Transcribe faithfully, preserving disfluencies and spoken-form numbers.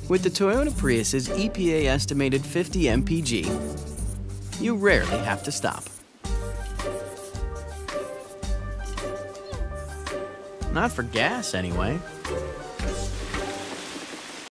With the Toyota Prius's E P A estimated fifty M P G, you rarely have to stop. Not for gas, anyway.